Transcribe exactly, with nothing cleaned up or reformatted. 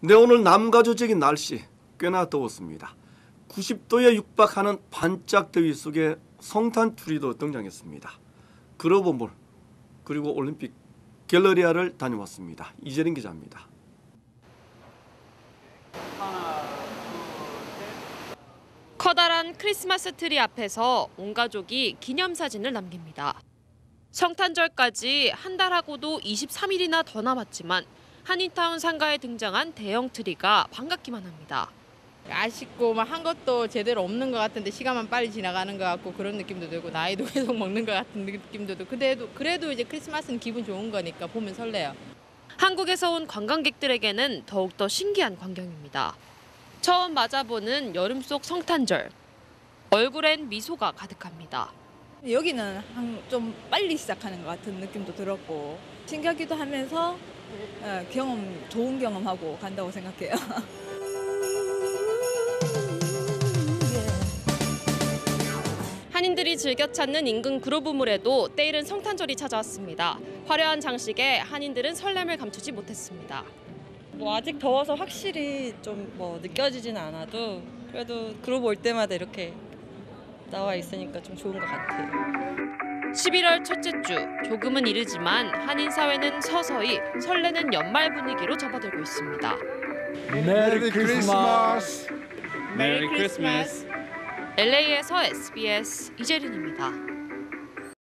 네, 오늘 남가주적인 날씨 꽤나 더웠습니다. 구십 도에 육박하는 반짝 더위 속에 성탄트리도 등장했습니다. 글로벌몰 그리고 올림픽 갤러리아를 다녀왔습니다. 이재린 기자입니다. 커다란 크리스마스 트리 앞에서 온 가족이 기념사진을 남깁니다. 성탄절까지 한 달하고도 이십삼 일이나 더 남았지만 한인타운 상가에 등장한 대형 트리가 반갑기만 합니다. 아쉽고 막 한 것도 제대로 없는 것 같은데 시간만 빨리 지나가는 것 같고 그런 느낌도 들고 나이도 계속 먹는 것 같은 느낌도 들고 그래도 그래도 이제 크리스마스는 기분 좋은 거니까 보면 설레요. 한국에서 온 관광객들에게는 더욱더 신기한 광경입니다. 처음 맞아보는 여름 속 성탄절. 얼굴엔 미소가 가득합니다. 여기는 한 좀 빨리 시작하는 것 같은 느낌도 들었고 신기하기도 하면서 경험 좋은 경험하고 간다고 생각해요. 한인들이 즐겨 찾는 인근 그로브몰에도 때이른 성탄절이 찾아왔습니다. 화려한 장식에 한인들은 설렘을 감추지 못했습니다. 뭐 아직 더워서 확실히 좀 뭐 느껴지진 않아도 그래도 그룹 올 때마다 이렇게 나와 있으니까 좀 좋은 것 같아요. 십일월 첫째 주, 조금은 이르지만 한인 사회는 서서히 설레는 연말 분위기로 접어들고 있습니다. 메리 크리스마스! 메리 크리스마스! 엘에이에서 에스비에스 이재린입니다.